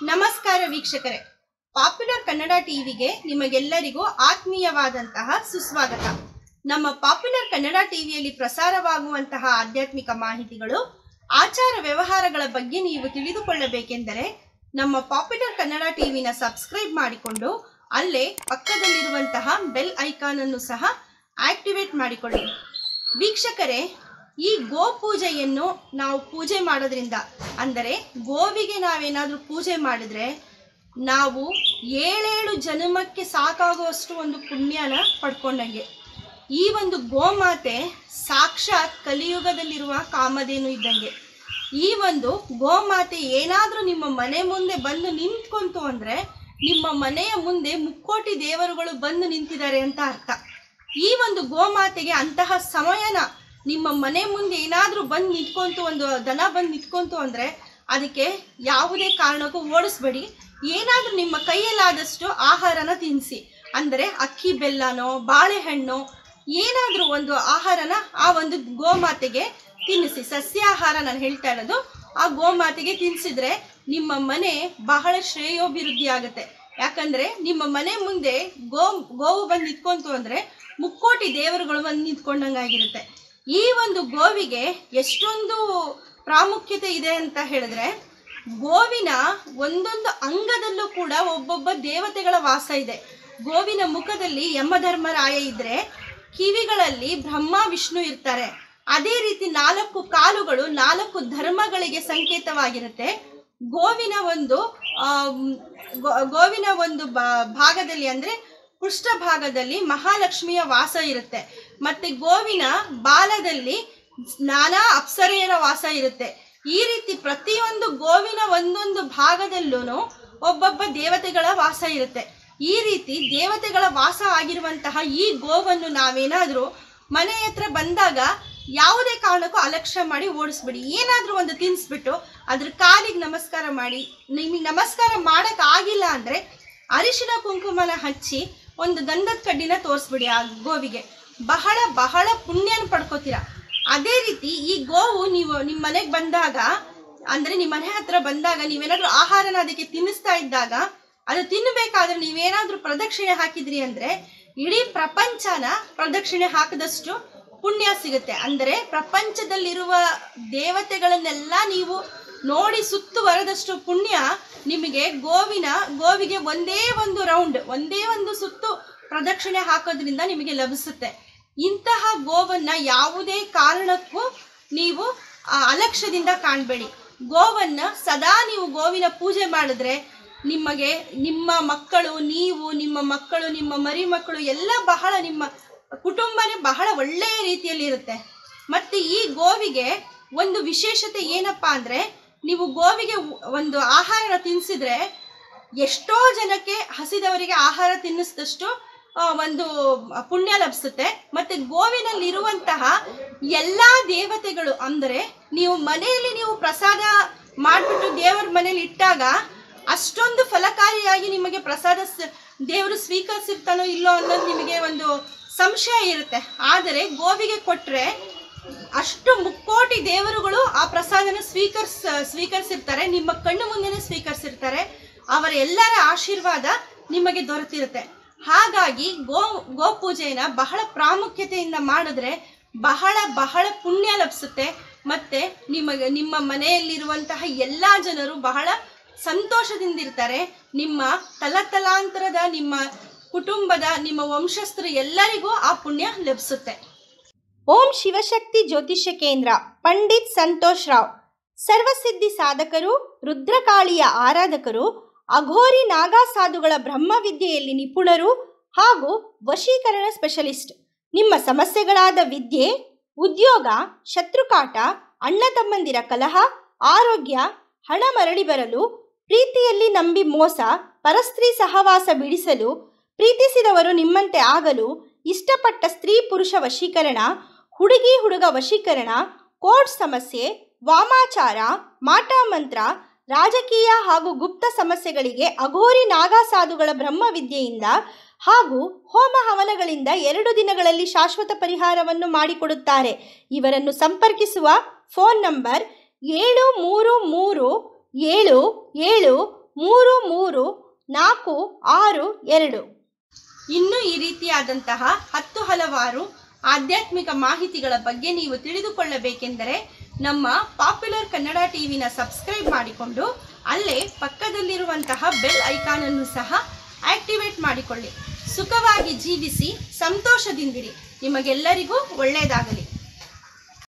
ನಮಸ್ಕಾರ ವೀಕ್ಷಕರೇ, ಪಾಪ್ಯುಲರ್ ಕನ್ನಡ ಟಿವಿಗೆ ನಿಮಗೆಲ್ಲರಿಗೂ ಆತ್ಮೀಯವಾದಂತಹ ಸುಸ್ವಾಗತ. ನಮ್ಮ ಪಾಪ್ಯುಲರ್ ಕನ್ನಡ ಟಿವಿಯಲ್ಲಿ ಪ್ರಸಾರವಾಗುವಂತಹ ಆಧ್ಯಾತ್ಮಿಕ ಮಾಹಿತಿಗಳು, ಆಚಾರ ವ್ಯವಹಾರಗಳ ಬಗ್ಗೆ ನೀವು ತಿಳಿದುಕೊಳ್ಳಬೇಕೆಂದರೆ ನಮ್ಮ ಪಾಪ್ಯುಲರ್ ಕನ್ನಡ ಟಿವಿನ ಸಬ್ಸ್ಕ್ರೈಬ್ ಮಾಡಿಕೊಂಡು ಅಲ್ಲೇ ಪಕ್ಕದಲ್ಲಿರುವಂತಹ ಬೆಲ್ ಐಕಾನ್ ಅನ್ನು ಸಹ ಆಕ್ಟಿವೇಟ್ ಮಾಡಿಕೊಳ್ಳಿ. ವೀಕ್ಷಕರೇ, ಈ ಗೋ ಪೂಜೆಯನ್ನು ನಾವು ಪೂಜೆ ಮಾಡೋದ್ರಿಂದ, ಅಂದರೆ ಗೋವಿಗೆ ನಾವೇನಾದರೂ ಪೂಜೆ ಮಾಡಿದ್ರೆ ನಾವು 7 ಜನ್ಮಕ್ಕೆ ಸಾಕಾಗುವಷ್ಟು ಒಂದು ಪುಣ್ಯನ ಪಡ್ಕೊಂಡಂಗೆ. ಈ ಒಂದು ಗೋಮಾತೆ ಸಾಕ್ಷಾತ್ ಕಲಿಯುಗದಲ್ಲಿರುವ ಕಾಮಧೇನು ಇದ್ದಂಗೆ. ಈ ಒಂದು ಗೋಮಾತೆ ಏನಾದರೂ ನಿಮ್ಮ ಮನೆ ಮುಂದೆ ಬಂದು ನಿಂತ್ಕೊಂತು ಅಂದರೆ ನಿಮ್ಮ ಮನೆಯ ಮುಂದೆ ಮುಕ್ಕೋಟಿ ದೇವರುಗಳು ಬಂದು ನಿಂತಿದ್ದಾರೆ ಅಂತ ಅರ್ಥ. ಈ ಒಂದು ಗೋಮಾತೆಗೆ ಅಂತಹ ಸಮಯನ ನಿಮ್ಮ ಮನೆ ಮುಂದೆ ಏನಾದರೂ ಬಂದು ನಿಂತ್ಕೊಂತು, ಒಂದು ದನ ಬಂದು ನಿಂತ್ಕೊಂತು ಅಂದರೆ ಅದಕ್ಕೆ ಯಾವುದೇ ಕಾರಣಕ್ಕೂ ಓಡಿಸ್ಬೇಡಿ. ಏನಾದರೂ ನಿಮ್ಮ ಕೈಯಲ್ಲಾದಷ್ಟು ಆಹಾರನ ತಿನ್ನಿಸಿ, ಅಂದರೆ ಅಕ್ಕಿ ಬೆಲ್ಲನೋ ಬಾಳೆಹಣ್ಣು ಏನಾದರೂ ಒಂದು ಆಹಾರನ ಆ ಒಂದು ಗೋಮಾತೆಗೆ ತಿನ್ನಿಸಿ. ಸಸ್ಯಾಹಾರ ನಾನು ಹೇಳ್ತಾ ಇರೋದು, ಆ ಗೋಮಾತೆಗೆ ತಿನ್ನಿಸಿದ್ರೆ ನಿಮ್ಮ ಮನೆ ಬಹಳ ಶ್ರೇಯೋಭಿವೃದ್ಧಿ ಆಗುತ್ತೆ. ಯಾಕಂದರೆ ನಿಮ್ಮ ಮನೆ ಮುಂದೆ ಗೋವು ಬಂದು ನಿಂತ್ಕೊಂತು ಅಂದರೆ ಮುಕ್ಕೋಟಿ ದೇವರುಗಳು ಬಂದು ನಿಂತ್ಕೊಂಡಂಗಾಗಿರುತ್ತೆ. ಈ ಒಂದು ಗೋವಿಗೆ ಎಷ್ಟೊಂದು ಪ್ರಾಮುಖ್ಯತೆ ಇದೆ ಅಂತ ಹೇಳಿದ್ರೆ, ಗೋವಿನ ಒಂದೊಂದು ಅಂಗದಲ್ಲೂ ಕೂಡ ಒಬ್ಬೊಬ್ಬ ದೇವತೆಗಳ ವಾಸ ಇದೆ. ಗೋವಿನ ಮುಖದಲ್ಲಿ ಯಮಧರ್ಮರಾಯ ಇದ್ರೆ, ಕಿವಿಗಳಲ್ಲಿ ಬ್ರಹ್ಮ ವಿಷ್ಣು ಇರ್ತಾರೆ. ಅದೇ ರೀತಿ 4 ಕಾಲುಗಳು 4 ಧರ್ಮಗಳಿಗೆ ಸಂಕೇತವಾಗಿರುತ್ತೆ. ಗೋವಿನ ಒಂದು ಭಾಗದಲ್ಲಿ, ಅಂದರೆ ಪೃಷ್ಠ ಭಾಗದಲ್ಲಿ ಮಹಾಲಕ್ಷ್ಮಿಯ ವಾಸ ಇರುತ್ತೆ. ಮತ್ತೆ ಗೋವಿನ ಬಾಲದಲ್ಲಿ ನಾನಾ ಅಪ್ಸರೆಯರ ವಾಸ ಇರುತ್ತೆ. ಈ ರೀತಿ ಪ್ರತಿಯೊಂದು ಗೋವಿನ ಒಂದೊಂದು ಭಾಗದಲ್ಲೂ ಒಬ್ಬೊಬ್ಬ ದೇವತೆಗಳ ವಾಸ ಇರುತ್ತೆ. ಈ ರೀತಿ ದೇವತೆಗಳ ವಾಸ ಆಗಿರುವಂತಹ ಈ ಗೋವನ್ನು ನಾವೇನಾದರೂ ಮನೆ ಹತ್ರ ಬಂದಾಗ ಯಾವುದೇ ಕಾರಣಕ್ಕೂ ಅಲಕ್ಷ್ಯ ಮಾಡಿ ಓಡಿಸ್ಬಿಡಿ. ಏನಾದರೂ ಒಂದು ತಿನ್ನಿಸ್ಬಿಟ್ಟು ಅದ್ರ ಕಾಲಿಗೆ ನಮಸ್ಕಾರ ಮಾಡಿ. ನಿಮಗೆ ನಮಸ್ಕಾರ ಮಾಡೋಕ್ಕಾಗಿಲ್ಲ ಅಂದರೆ ಅರಿಶಿನ ಕುಂಕುಮನ ಹಚ್ಚಿ ಒಂದು ಗಂಧದ ಕಡ್ಡಿನ ತೋರಿಸ್ಬಿಡಿ ಆ ಗೋವಿಗೆ. ಬಹಳ ಬಹಳ ಪುಣ್ಯನ ಪಡ್ಕೋತೀರ. ಅದೇ ರೀತಿ ಈ ಗೋವು ನೀವು ನಿಮ್ಮ ಮನೆಗೆ ಬಂದಾಗ, ಅಂದರೆ ನಿಮ್ಮ ಮನೆ ಹತ್ರ ಬಂದಾಗ ನೀವೇನಾದರೂ ಆಹಾರನ ಅದಕ್ಕೆ ತಿನ್ನಿಸ್ತಾ ಇದ್ದಾಗ, ಅದು ತಿನ್ನಬೇಕಾದ್ರೆ ನೀವೇನಾದರೂ ಪ್ರದಕ್ಷಿಣೆ ಹಾಕಿದ್ರಿ ಅಂದರೆ ಇಡೀ ಪ್ರಪಂಚನ ಪ್ರದಕ್ಷಿಣೆ ಹಾಕಿದಷ್ಟು ಪುಣ್ಯ ಸಿಗುತ್ತೆ. ಅಂದರೆ ಪ್ರಪಂಚದಲ್ಲಿರುವ ದೇವತೆಗಳನ್ನೆಲ್ಲ ನೀವು ನೋಡಿ ಸುತ್ತುವರೆದಷ್ಟು ಪುಣ್ಯ ನಿಮಗೆ ಗೋವಿಗೆ ಒಂದೇ ಒಂದು ರೌಂಡ್, ಒಂದೇ ಒಂದು ಸುತ್ತು ಪ್ರದಕ್ಷಿಣೆ ಹಾಕೋದ್ರಿಂದ ನಿಮಗೆ ಲಭಿಸುತ್ತೆ. ಇಂತಹ ಗೋವನ್ನ ಯಾವುದೇ ಕಾರಣಕ್ಕೂ ನೀವು ಅಲಕ್ಷ್ಯದಿಂದ ಕಾಣಬೇಡಿ. ಗೋವನ್ನ ಸದಾ ನೀವು ಗೋವಿನ ಪೂಜೆ ಮಾಡಿದ್ರೆ ನಿಮಗೆ ನಿಮ್ಮ ಮಕ್ಕಳು, ನಿಮ್ಮ ಮಕ್ಕಳು, ನಿಮ್ಮ ಮರಿ ಮಕ್ಕಳು ಎಲ್ಲ ಬಹಳ, ನಿಮ್ಮ ಕುಟುಂಬನೇ ಬಹಳ ಒಳ್ಳೆಯ ರೀತಿಯಲ್ಲಿ ಇರುತ್ತೆ. ಮತ್ತೆ ಈ ಗೋವಿಗೆ ಒಂದು ವಿಶೇಷತೆ ಏನಪ್ಪಾ ಅಂದರೆ, ನೀವು ಗೋವಿಗೆ ಒಂದು ಆಹಾರನ ತಿನ್ನಿಸಿದ್ರೆ ಎಷ್ಟೋ ಜನಕ್ಕೆ ಹಸಿದವರಿಗೆ ಆಹಾರ ತಿನ್ನಿಸಿದಷ್ಟು ಒಂದು ಪುಣ್ಯ ಲಭಿಸುತ್ತೆ. ಮತ್ತೆ ಗೋವಿನಲ್ಲಿರುವಂತಹ ಎಲ್ಲ ದೇವತೆಗಳು, ಅಂದರೆ ನೀವು ಮನೆಯಲ್ಲಿ ನೀವು ಪ್ರಸಾದ ಮಾಡಿಬಿಟ್ಟು ದೇವರ ಮನೇಲಿ ಇಟ್ಟಾಗ ಅಷ್ಟೊಂದು ಫಲಕಾರಿಯಾಗಿ ನಿಮಗೆ ಪ್ರಸಾದ ದೇವರು ಸ್ವೀಕರಿಸಿರ್ತಾನೋ ಇಲ್ಲೋ ಅನ್ನೋದು ನಿಮಗೆ ಒಂದು ಸಂಶಯ ಇರುತ್ತೆ. ಆದರೆ ಗೋವಿಗೆ ಕೊಟ್ಟರೆ ಅಷ್ಟು ಮುಕ್ಕೋಟಿ ದೇವರುಗಳು ಆ ಪ್ರಸಾದನ ಸ್ವೀಕರಿಸಿರ್ತಾರೆ. ನಿಮ್ಮ ಕಣ್ಣು ಮುಂದೆನೇ ಸ್ವೀಕರಿಸಿರ್ತಾರೆ. ಅವರ ಎಲ್ಲರ ಆಶೀರ್ವಾದ ನಿಮಗೆ ದೊರೆತಿರುತ್ತೆ. ಹಾಗಾಗಿ ಗೋ ಪೂಜೆನ ಬಹಳ ಪ್ರಾಮುಖ್ಯತೆಯಿಂದ ಮಾಡಿದ್ರೆ ಬಹಳ ಬಹಳ ಪುಣ್ಯ ಲಭಿಸುತ್ತೆ. ಮತ್ತೆ ನಿಮ್ಮ ಮನೆಯಲ್ಲಿರುವಂತಹ ಎಲ್ಲ ಜನರು ಬಹಳ ಸಂತೋಷದಿಂದಿರ್ತಾರೆ. ನಿಮ್ಮ ತಲತಲಾಂತರದ, ನಿಮ್ಮ ಕುಟುಂಬದ, ನಿಮ್ಮ ವಂಶಸ್ಥರು ಎಲ್ಲರಿಗೂ ಆ ಪುಣ್ಯ ಲಭಿಸುತ್ತೆ. ಓಂ ಶಿವಶಕ್ತಿ ಜ್ಯೋತಿಷ್ಯ ಕೇಂದ್ರ, ಪಂಡಿತ್ ಸಂತೋಷ್ ರಾವ್, ಸರ್ವಸಿದ್ಧಿ ಸಾಧಕರು, ರುದ್ರಕಾಳಿಯ ಆರಾಧಕರು, ಅಘೋರಿ ನಾಗಾ ಸಾಧುಗಳ ಬ್ರಹ್ಮವಿದ್ಯೆಯಲ್ಲಿ ನಿಪುಣರು ಹಾಗೂ ವಶೀಕರಣ ಸ್ಪೆಷಲಿಸ್ಟ್. ನಿಮ್ಮ ಸಮಸ್ಯೆಗಳಾದ ವಿದ್ಯೆ, ಉದ್ಯೋಗ, ಶತ್ರುಕಾಟ, ಅಣ್ಣ ತಮ್ಮಂದಿರ ಕಲಹ, ಆರೋಗ್ಯ, ಹಣ ಮರಳಿ ಬರಲು, ಪ್ರೀತಿಯಲ್ಲಿ ನಂಬಿ ಮೋಸ, ಪರಸ್ತ್ರೀ ಸಹವಾಸ ಬಿಡಿಸಲು, ಪ್ರೀತಿಸಿದವರು ನಿಮ್ಮಂತೆ ಆಗಲು, ಇಷ್ಟಪಟ್ಟ ಸ್ತ್ರೀ ಪುರುಷ ವಶೀಕರಣ, ಹುಡುಗಿ ಹುಡುಗ ವಶೀಕರಣ, ಕೋರ್ಟ್ ಸಮಸ್ಯೆ, ವಾಮಾಚಾರ, ಮಾಟ ಮಂತ್ರ, ರಾಜಕೀಯ ಹಾಗೂ ಗುಪ್ತ ಸಮಸ್ಯೆಗಳಿಗೆ ಅಘೋರಿ ನಾಗಾ ಸಾಧುಗಳ ಬ್ರಹ್ಮವಿದ್ಯೆಯಿಂದ ಹಾಗೂ ಹೋಮ ಹವನಗಳಿಂದ 2 ದಿನಗಳಲ್ಲಿ ಶಾಶ್ವತ ಪರಿಹಾರವನ್ನು ಮಾಡಿಕೊಡುತ್ತಾರೆ. ಇವರನ್ನು ಸಂಪರ್ಕಿಸುವ ಫೋನ್ ನಂಬರ್ 7337 334662. ಇನ್ನು ಈ ರೀತಿಯಾದಂತಹ 10 ಹಲವಾರು ಆಧ್ಯಾತ್ಮಿಕ ಮಾಹಿತಿಗಳ ಬಗ್ಗೆ ನೀವು ತಿಳಿದುಕೊಳ್ಳಬೇಕೆಂದರೆ ನಮ್ಮ ಪಾಪ್ಯುಲರ್ ಕನ್ನಡ ಟಿವಿನ ಸಬ್ಸ್ಕ್ರೈಬ್ ಮಾಡಿಕೊಂಡು ಅಲ್ಲೇ ಪಕ್ಕದಲ್ಲಿರುವಂತಹ ಬೆಲ್ ಐಕಾನ್ ಅನ್ನು ಸಹ ಆಕ್ಟಿವೇಟ್ ಮಾಡಿಕೊಳ್ಳಿ. ಸುಖವಾಗಿ ಜೀವಿಸಿ ಸಂತೋಷದಿಂದಿರಿ. ನಿಮಗೆಲ್ಲರಿಗೂ ಒಳ್ಳೆಯದಾಗಲಿ.